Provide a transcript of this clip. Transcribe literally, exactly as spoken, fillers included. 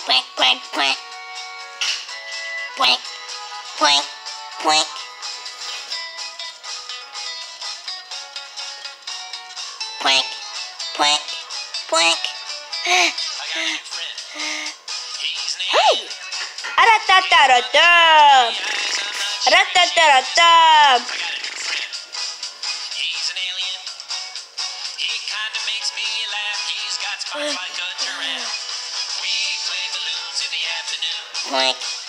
Quack, quack, quack. Quack, quack, quack. Quack, quack, quack. I got a new friend. He's an Hey! alien. Aratataradam! Eyes, I'm not Aratataradam! I got a new friend. He's an alien. He kinda makes me laugh. He's got spots like a giraffe. We play balloons in the afternoon. Quack.